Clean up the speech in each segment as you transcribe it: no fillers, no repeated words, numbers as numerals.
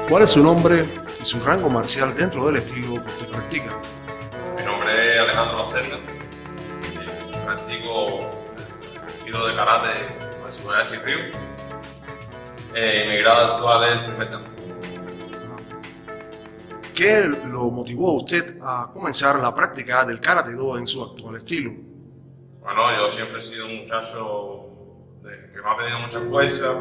¿Cuál es su nombre y su rango marcial dentro del estilo que usted practica? Mi nombre es Alejandro Lacerda. Practico el estilo de karate de Sudachi Ryu. Mi grado actual es el primer dan. ¿Qué lo motivó a usted a comenzar la práctica del Karate Do en su actual estilo? Bueno, yo siempre he sido un muchacho que no ha tenido mucha fuerza,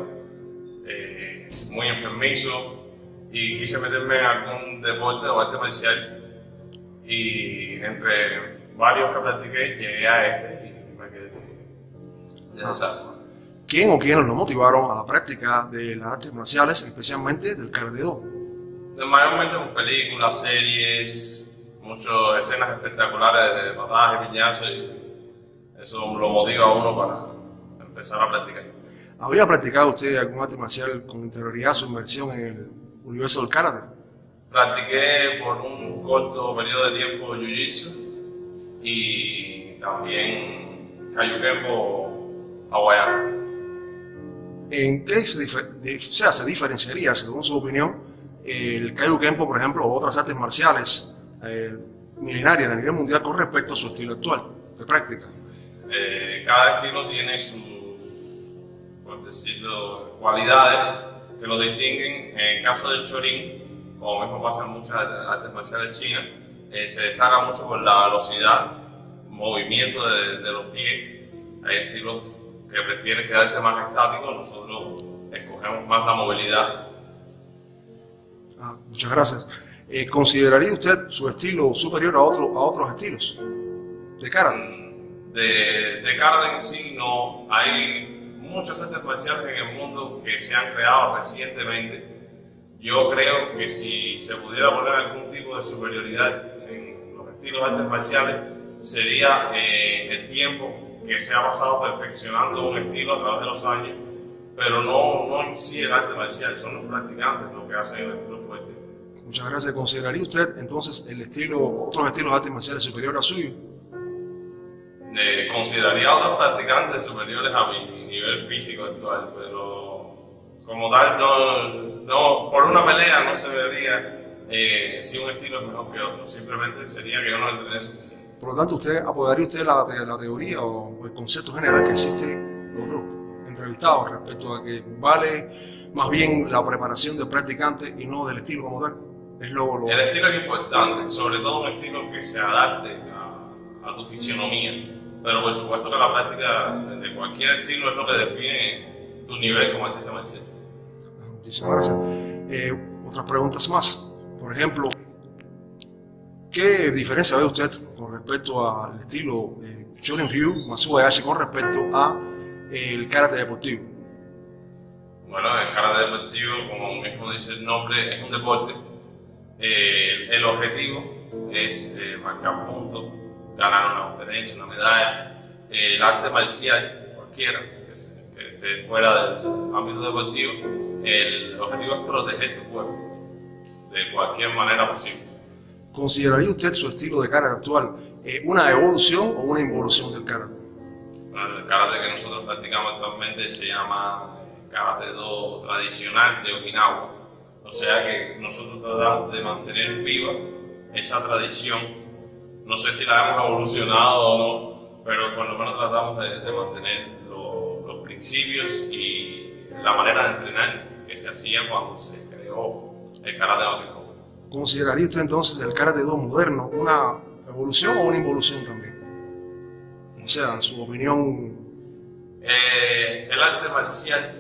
muy enfermizo, y quise meterme en algún deporte o arte marcial, y entre varios que practiqué llegué a este y me quedé necesario. ¿Quién o quiénes lo motivaron a la práctica de las artes marciales, especialmente del Karate Do? Mayormente por películas, series, muchas escenas espectaculares de patadas y piñazos, y eso lo motiva a uno para empezar a practicar. ¿Había practicado usted algún arte marcial con anterioridad a su inmersión en el universo del Karate? Practiqué por un corto periodo de tiempo Jiu-Jitsu y también Kajukenbo hawaiano. ¿En qué se diferenciaría, según su opinión, el Kajukenbo, por ejemplo, o otras artes marciales milenarias a nivel mundial con respecto a su estilo actual de práctica? Cada estilo tiene sus, por decirlo, cualidades que lo distinguen. En el caso del Chorin, como mismo pasa en muchas artes marciales chinas, se destaca mucho por la velocidad, movimiento de los pies. Hay estilos que prefieren quedarse más estáticos, nosotros escogemos más la movilidad. Muchas gracias. ¿Consideraría usted su estilo superior a otros estilos de karate? De karate en sí no. Hay muchas artes marciales en el mundo que se han creado recientemente. Yo creo que si se pudiera poner algún tipo de superioridad en los estilos de artes marciales, sería el tiempo que se ha pasado perfeccionando un estilo a través de los años, pero no en sí el arte marcial, son los practicantes los que hacen el estilo fuerte. Muchas gracias. ¿Consideraría usted entonces otros estilos de artes marciales superiores al suyo? Consideraría a otros practicantes superiores a mi nivel físico actual, pero como tal, no, por una pelea no se vería si un estilo es mejor que otro, simplemente sería que yo no entrené suficiente. Por lo tanto, ¿apoyaría usted la teoría o el concepto general que existe de otros entrevistados respecto a que vale más bien la preparación del practicante y no del estilo como tal? El estilo es importante, sobre todo un estilo que se adapte a tu fisionomía, pero por supuesto que la práctica de cualquier estilo es lo que define tu nivel como artista marcial. Muchísimas gracias. Otras preguntas más. Por ejemplo, ¿qué diferencia ve usted con respecto al estilo Shorin Ryu, Masu-Hayashi, con respecto a el karate deportivo? Bueno, el karate deportivo, como mismo dice el nombre, es un deporte. El objetivo es marcar puntos, ganar una competencia, una medalla. El arte marcial, cualquiera que esté fuera del ámbito deportivo, el objetivo es proteger tu cuerpo de cualquier manera posible. ¿Consideraría usted su estilo de karate actual una evolución o una involución del karate? Bueno, el karate que nosotros practicamos actualmente se llama Karate Do tradicional de Okinawa. O sea que nosotros tratamos de mantener viva esa tradición. No sé si la hemos evolucionado o no, pero por lo menos tratamos de mantener los principios y la manera de entrenar que se hacía cuando se creó el karate de Okinawa. ¿Consideraría usted entonces el Karate Do moderno una evolución o una involución también? O sea, en su opinión. El arte marcial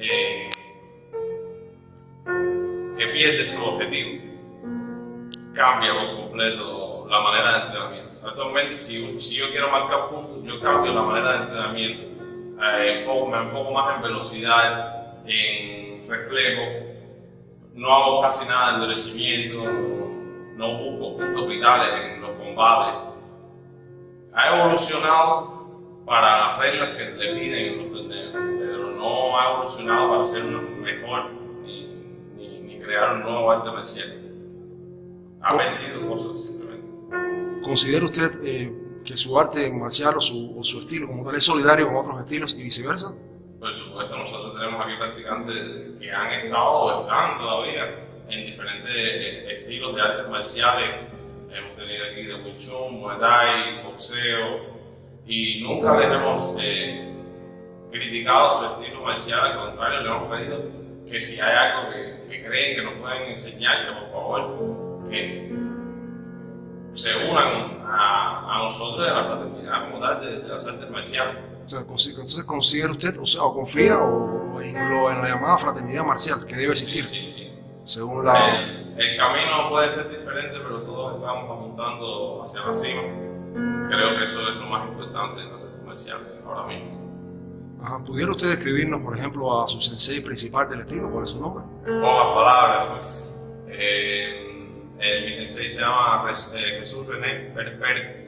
que pierde su objetivo cambia por completo la manera de entrenamiento. Actualmente, si yo quiero marcar puntos, yo cambio la manera de entrenamiento. Me enfoco más en velocidad, en reflejo. No hago casi nada de endurecimiento, no busco puntos vitales en los combates. Ha evolucionado para las reglas que le piden en los torneos, pero no ha evolucionado para ser mejor ni crear un nuevo arte marcial. Ha perdido cosas simplemente. ¿Considera usted que su arte marcial o su estilo como tal es solidario con otros estilos y viceversa? Por supuesto, nosotros tenemos aquí practicantes que han estado o están todavía en diferentes estilos de artes marciales. Hemos tenido aquí de Wing Chun, Muay Thai, boxeo, y nunca les hemos criticado su estilo marcial, al contrario, le hemos pedido que si hay algo que creen que nos pueden enseñar, que por favor que se unan a nosotros de la fraternidad como tal de las artes marciales. O sea, entonces considera usted, o sea, o confía en la llamada fraternidad marcial que debe existir, Sí. según la... El camino puede ser diferente, pero todos estamos apuntando hacia la cima. Creo que eso es lo más importante de las artes marciales ahora mismo. Ajá. ¿Pudiera usted describirnos, por ejemplo, a su sensei principal del estilo? ¿Cuál es su nombre? Pocas palabras, pues. Mi sensei se llama Jesús René Pérez Pérez.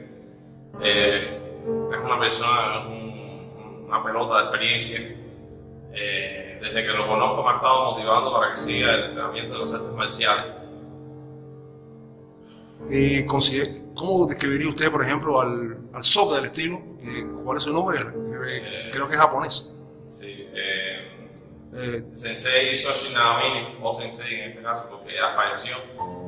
Es una persona, una pelota de experiencia. Desde que lo conozco me ha estado motivando para que siga el entrenamiento de las artes marciales. ¿Y cómo describiría usted, por ejemplo, al Soka del estilo? ¿Cuál es su nombre? Creo que es japonés. Sí. Sensei Hisoshi Nagamine, o Sensei en este caso, porque ya falleció.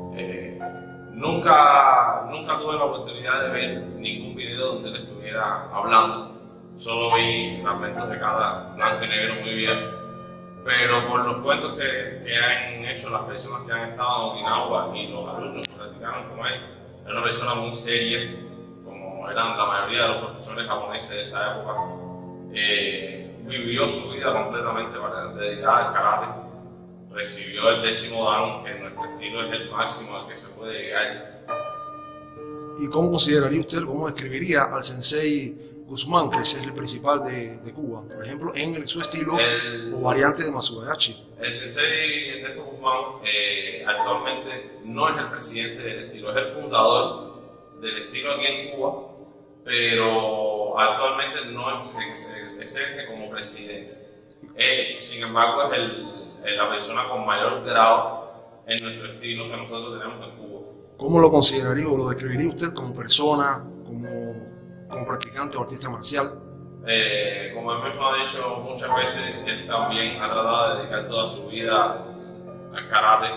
Nunca tuve la oportunidad de ver ningún video donde él estuviera hablando. Solo vi fragmentos de cada blanco y negro muy bien. Pero por los cuentos que han hecho las personas que han estado en Okinawa y los alumnos que practicaron con él, es una persona muy seria, como eran la mayoría de los profesores japoneses de esa época. Vivió su vida completamente dedicada al karate. Recibió el 10º dan, que en nuestro estilo es el máximo al que se puede llegar. ¿Y cómo consideraría usted, cómo describiría al sensei Guzmán, que es el principal de Cuba, por ejemplo, en su estilo o variante de Masudayashi? El sensei Ernesto Guzmán actualmente no es el presidente del estilo, es el fundador del estilo aquí en Cuba, pero actualmente no ejerce como presidente. Él, sin embargo, es la persona con mayor grado en nuestro estilo que nosotros tenemos en Cuba. ¿Cómo lo consideraría o lo describiría usted como persona, como practicante o artista marcial? Como él mismo ha dicho muchas veces, él también ha tratado de dedicar toda su vida al karate.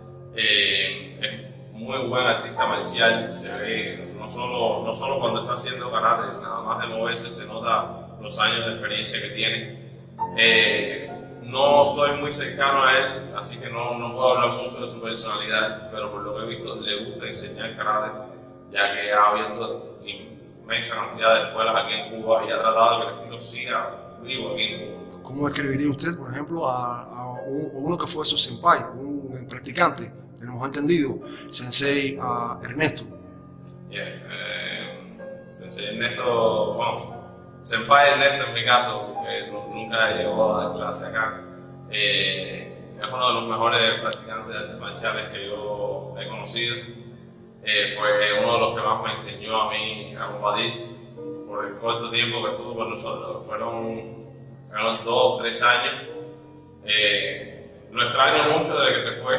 Es muy buen artista marcial, se ve no solo cuando está haciendo karate, nada más de moverse se nota los años de experiencia que tiene. No soy muy cercano a él, así que no puedo hablar mucho de su personalidad, pero por lo que he visto le gusta enseñar karate, ya que ha abierto inmensa cantidad de escuelas aquí en Cuba y ha tratado de que el estilo siga vivo aquí en Cuba. ¿Cómo describiría usted, por ejemplo, a uno que fue su senpai, un practicante, tenemos entendido, sensei Ernesto? Sensei Ernesto, senpai Ernesto en mi caso, porque nunca llegó a dar clase acá, es uno de los mejores practicantes de artes marciales que yo he conocido. Fue uno de los que más me enseñó a mí a combatir por el corto tiempo que estuvo con nosotros. Fueron 2, 3 años. Lo extraño mucho desde que se fue.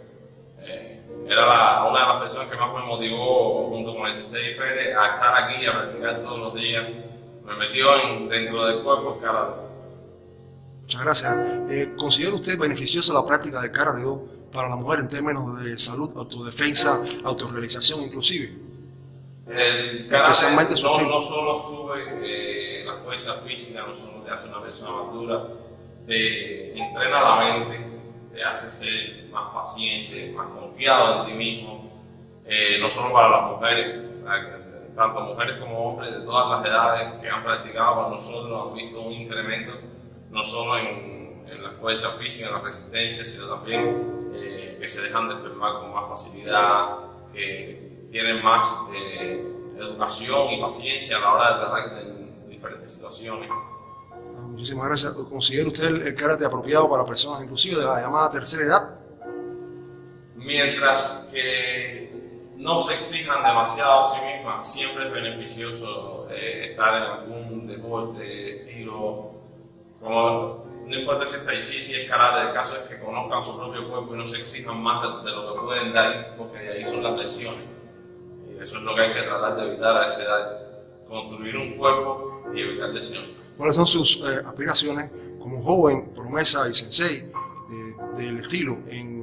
Era una de las personas que más me motivó, junto con el Sensei Pérez, a estar aquí y a practicar todos los días. Me metió dentro del cuerpo el karate. Muchas gracias. ¿Considera usted beneficiosa la práctica del karate do para la mujer en términos de salud, autodefensa, autorrealización inclusive? El karate no solo sube la fuerza física, no solo te hace una persona más dura, te entrena la mente, te hace ser más paciente, más confiado en ti mismo, no solo para las mujeres, tanto mujeres como hombres de todas las edades que han practicado con nosotros han visto un incremento no solo en la fuerza física, en la resistencia, sino también que se dejan de enfermar con más facilidad, que tienen más educación y paciencia a la hora de tratar en diferentes situaciones. Muchísimas gracias. ¿Considera usted el karate apropiado para personas inclusive de la llamada tercera edad? Mientras que no se exijan demasiado a sí mismas, siempre es beneficioso estar en algún deporte de estilo, como no importa si es tai chi, si es karate, el caso es que conozcan su propio cuerpo y no se exijan más de lo que pueden dar, porque de ahí son las lesiones. Y eso es lo que hay que tratar de evitar a esa edad, construir un cuerpo y evitar lesiones. ¿Cuáles son sus aspiraciones como joven, promesa y sensei del estilo en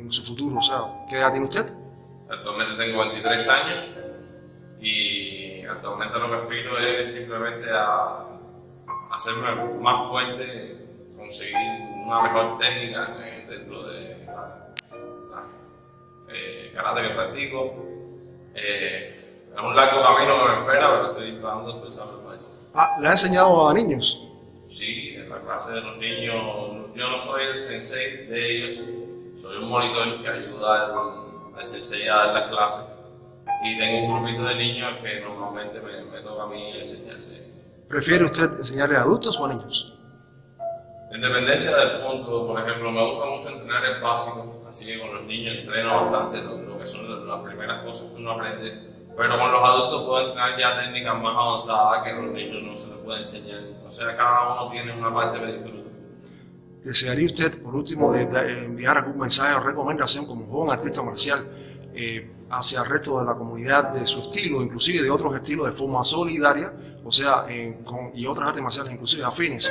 en su futuro? O sea, ¿qué edad tiene usted? Actualmente tengo 23 años y actualmente lo que aspiro es simplemente a hacerme más fuerte, conseguir una mejor técnica dentro de la karate que practico. Es un largo camino que me espera, pero estoy tratando de esforzarme para eso. ¿Le ha enseñado a niños? Sí, en la clase de los niños, yo no soy el sensei de ellos, soy un monitor que ayuda al sensei a dar las clases y tengo un grupito de niños que normalmente me toca a mí enseñarles. ¿Prefiere usted enseñarle a adultos o a niños? En dependencia del punto, por ejemplo, me gusta mucho entrenar el básico, así que con los niños entreno bastante lo que son las primeras cosas que uno aprende, pero con los adultos puedo entrenar ya técnicas más avanzadas que a los niños no se les puede enseñar. O sea, cada uno tiene una parte que disfruta. ¿Desearía usted, por último, enviar algún mensaje o recomendación como joven artista marcial hacia el resto de la comunidad de su estilo, inclusive de otros estilos de forma solidaria, o sea, y otras artes marciales inclusive afines?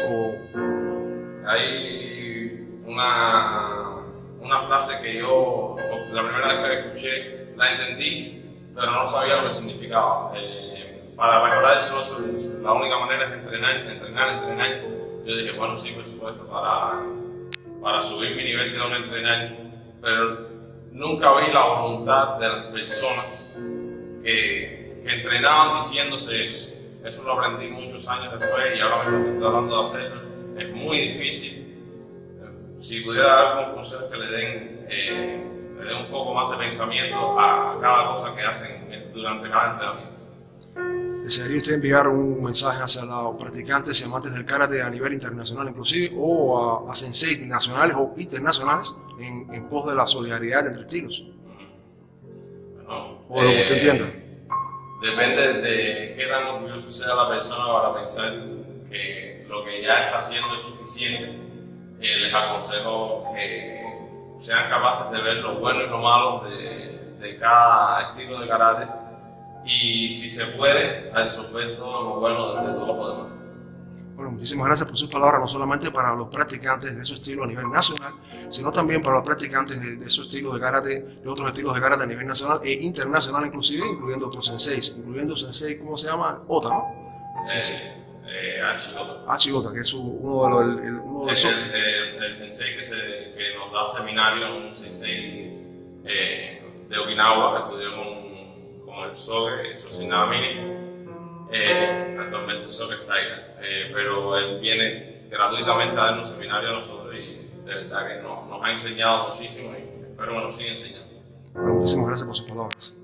Hay una frase que yo, la primera vez que la escuché, la entendí, pero no sabía lo que significaba. Para mejorar el solo servicio, la única manera es entrenar. Yo dije, bueno, sí, por supuesto, para subir mi nivel tengo que entrenar, pero nunca vi la voluntad de las personas que entrenaban diciéndose eso. Eso lo aprendí muchos años después y ahora mismo estoy tratando de hacerlo. Es muy difícil. Si pudiera dar algún consejo que le den un poco más de pensamiento a cada cosa que hacen durante cada entrenamiento. ¿Desearía usted enviar un mensaje hacia los practicantes y amantes del karate a nivel internacional inclusive, o a senseis nacionales o internacionales en pos de la solidaridad entre estilos? Bueno, o lo que usted entienda. Depende de qué tan orgulloso sea la persona para pensar que lo que ya está haciendo es suficiente. Les aconsejo que sean capaces de ver lo bueno y lo malo de cada estilo de karate y, si se puede, absorber todo lo bueno de todos los demás. Bueno, muchísimas gracias por sus palabras, no solamente para los practicantes de su estilo a nivel nacional, sino también para los practicantes de su estilo de karate, de otros estilos de karate a nivel nacional e internacional inclusive, incluyendo otros senseis, incluyendo sensei, ¿cómo se llama? Ota, ¿no? Achigota. Achigota, que es uno de los... El sensei que nos da seminario, un sensei de Okinawa, que estudió con el Soge, Shosinamini. Actualmente el Soge está ahí, pero él viene gratuitamente a darnos seminario a nosotros y de verdad que nos ha enseñado muchísimo y espero que nos siga enseñando. Bueno, muchísimas gracias por sus palabras.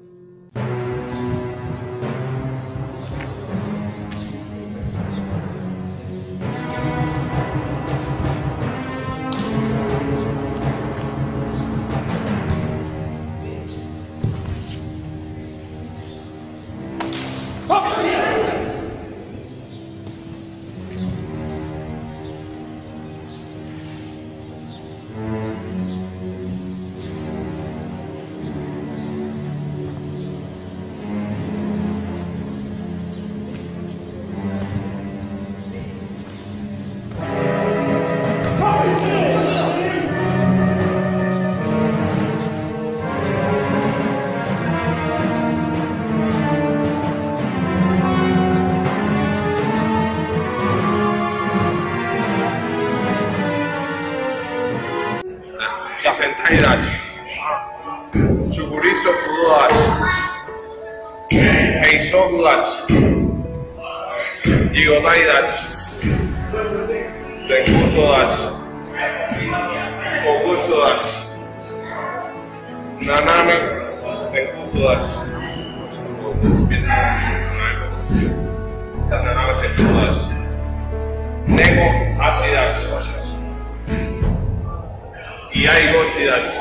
Sentai Dachi, Chuguriso Fudo Dachi, Heisoku Dachi, Jigotai Dachi, Senkuso Dachi, Kokuso Dachi, Nanami Senkuso Dachi, Nanami Senkuso Dachi, Neko Ashi Dachi, y hay Goshi Dashi,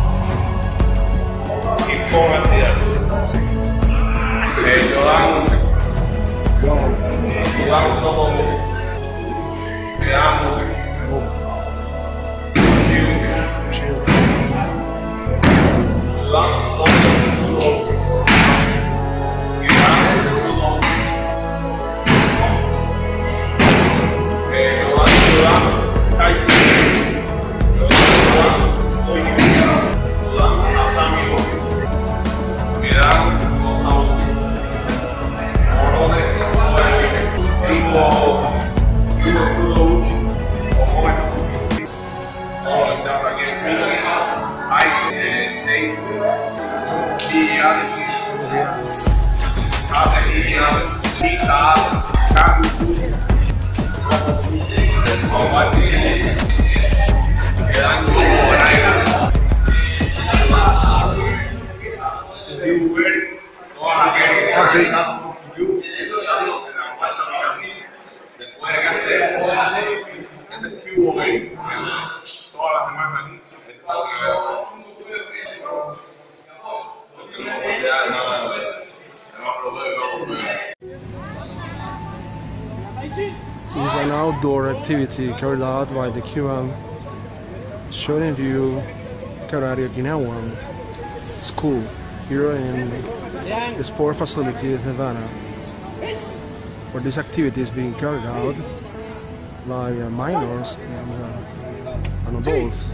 y Pon Ashi Dashi, Yodan Soho, Yodan Shiu, Yodan Soho, Yodan Soho, Yodan Taichi, Todas las demás aquí, ese puedo que ver. Porque no ya nada, no lo veo. Is an outdoor activity carried out by the Cuban Shonen Ryu Karate Okinawa School here in the sport facility at Havana, where this activity is being carried out by minors and adults.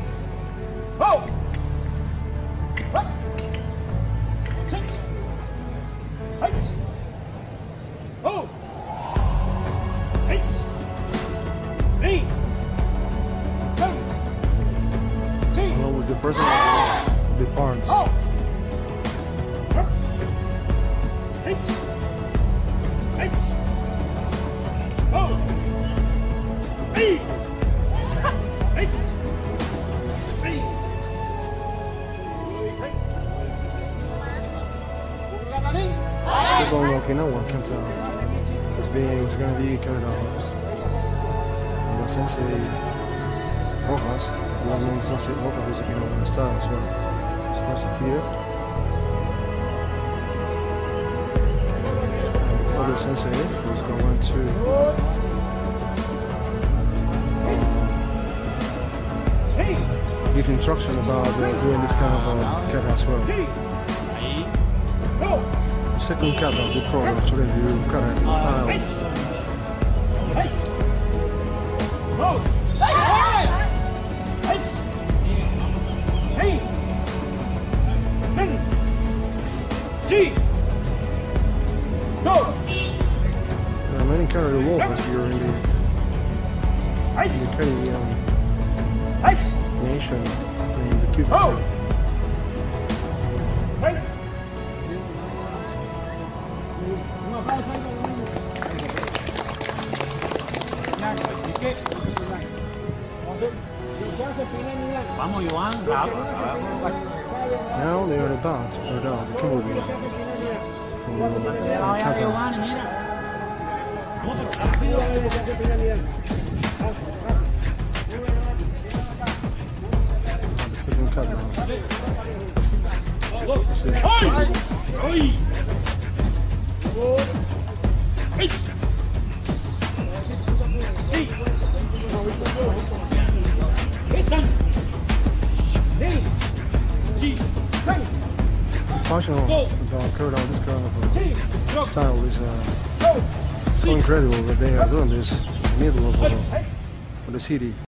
Along with the person of the parents. Second Okinawa kata is going to be carried out by Sensei Rojas, well-known Sensei Rojas is Okinawa style as well. It's present here. And the other Sensei is going to give instruction about doing this kind of kata as well. The second kata of the program to review karate styles. There are many karate walkers here in the Caribbean nation in the Cuban. Vamos, Joan. Now they are about to put out the Kimberly. The second kata. Functional about carried out this kind of style is so incredible that they are doing this in the middle of the city.